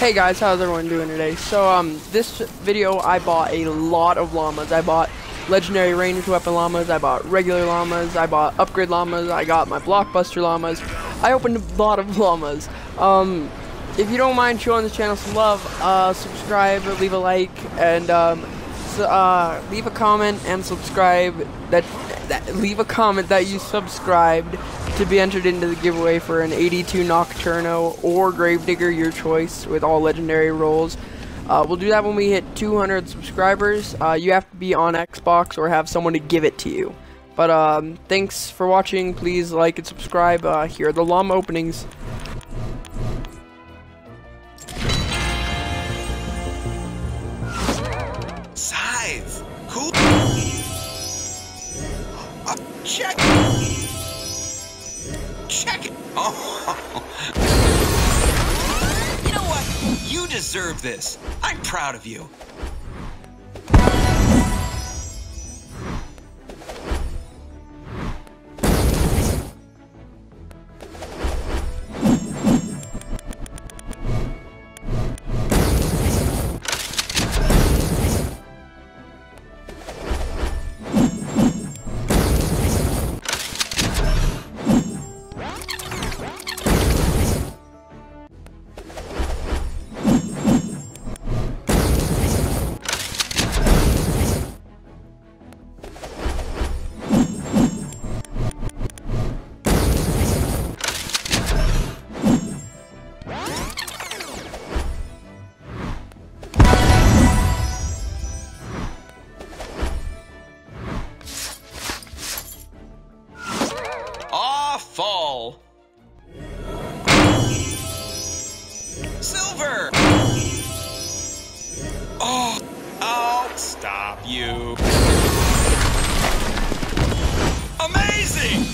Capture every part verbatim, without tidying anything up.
Hey guys, how's everyone doing today? So um, this video I bought a lot of llamas. I bought legendary ranged weapon llamas, I bought regular llamas, I bought upgrade llamas, I got my blockbuster llamas. I opened a lot of llamas. Um, if you don't mind showing this channel some love, uh, subscribe, leave a like, and um, so, uh, leave a comment and subscribe. That, that leave a comment that you subscribed to be entered into the giveaway for an eighty-two Nocturno or Gravedigger, your choice, with all legendary rolls. Uh, we'll do that when we hit two hundred subscribers. Uh, you have to be on Xbox or have someone to give it to you. But um, thanks for watching. Please like and subscribe. Uh, here are the llama openings. Scythe! Cool! Uh, check! Check it! Oh! You know what? You deserve this. I'm proud of you. Fall. Silver. Oh, I'll stop you. Amazing.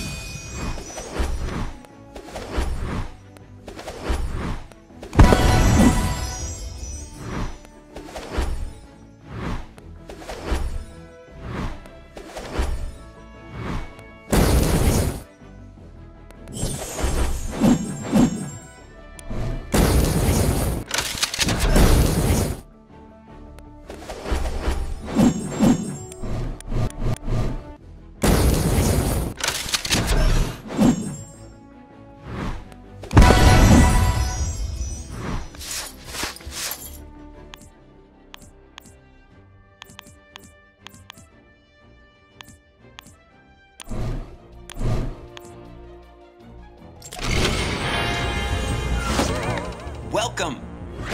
Welcome.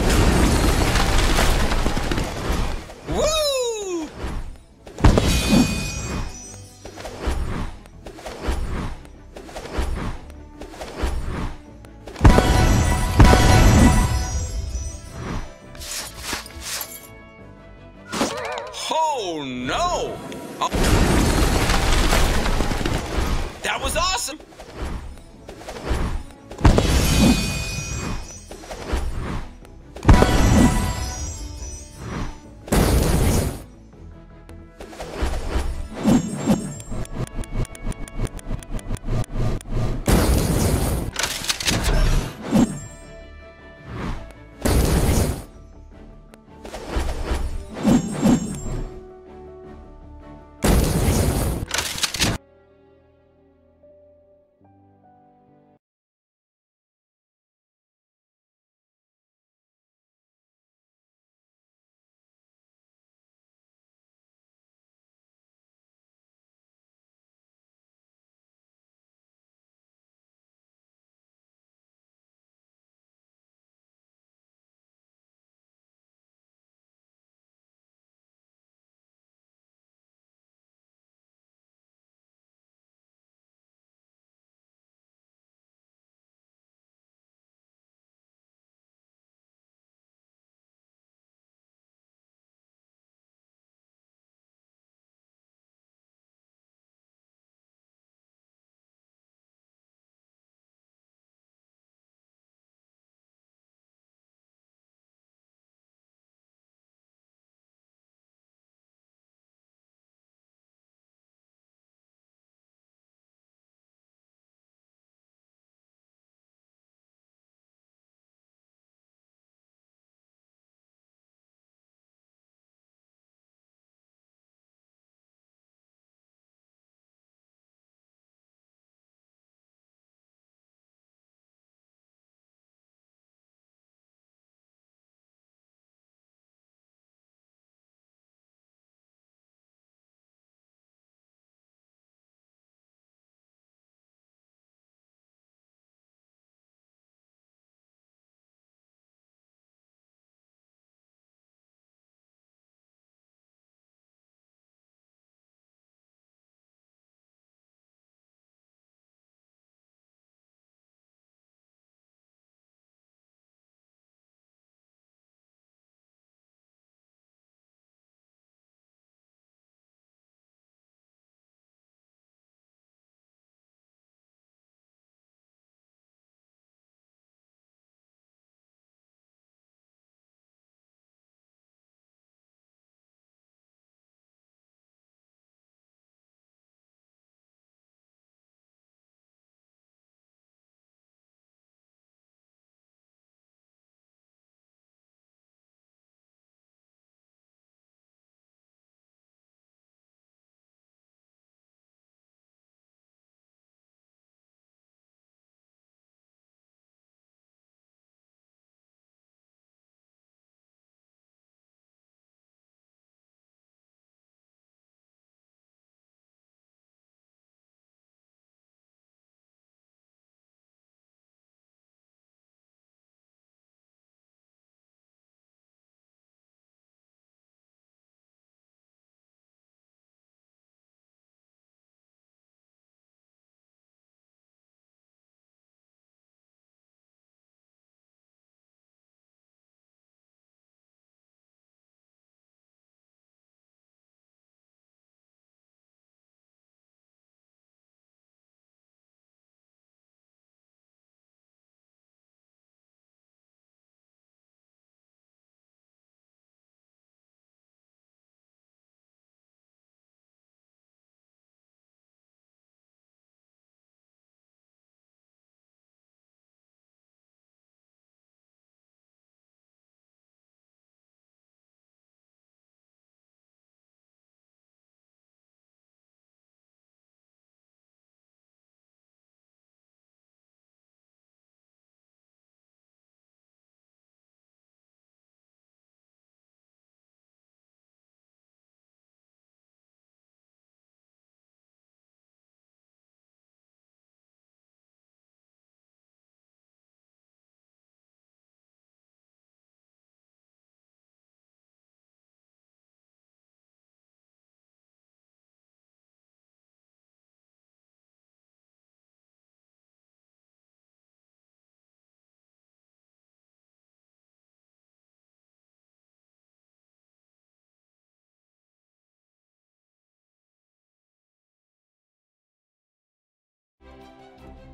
Woo! Oh no! Oh. That was awesome!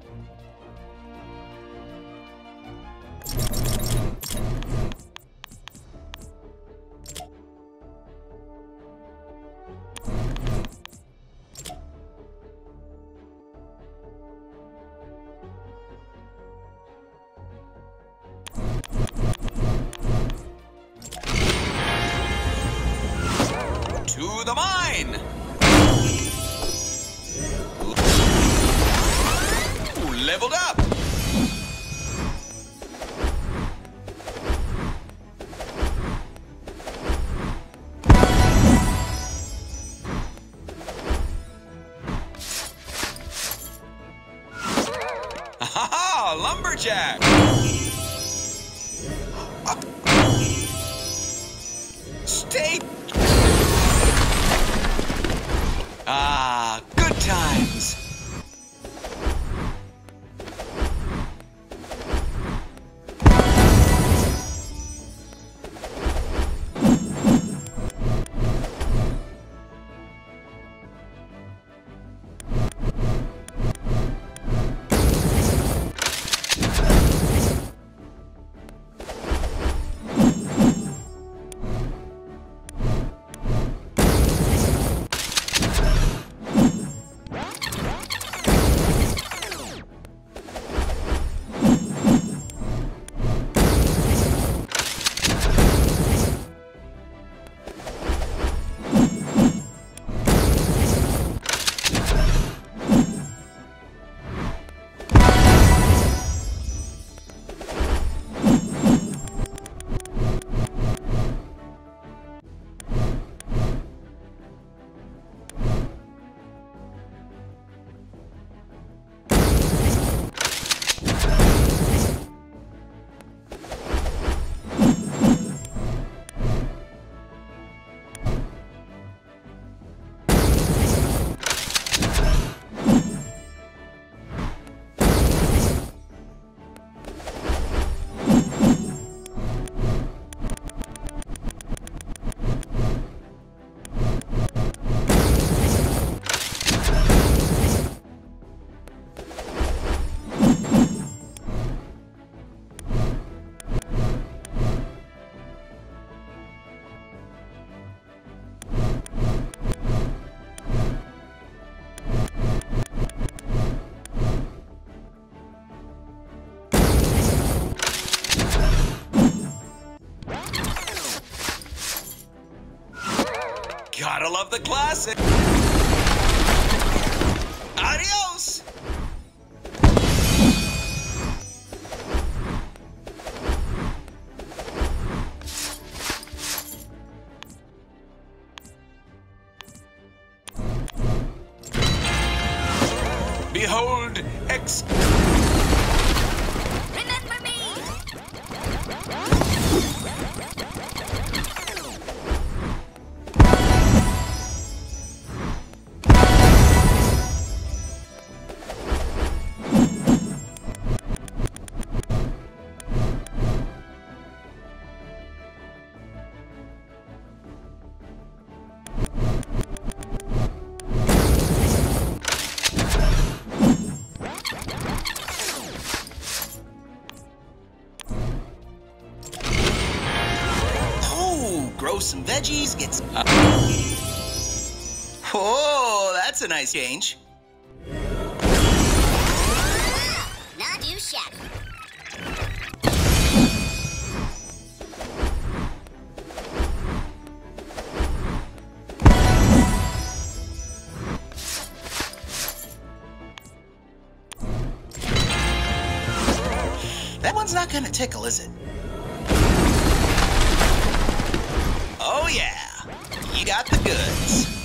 To the mine! Ooh, leveled up! Ha ha! Lumberjack! Stay... Ah, good times. Gotta love the classic. Adios. Behold, ex... Remember me! Grow some veggies, get some... Uh, oh, that's a nice change. Not too shabby. That one's not gonna tickle, is it? Oh yeah, you got the goods.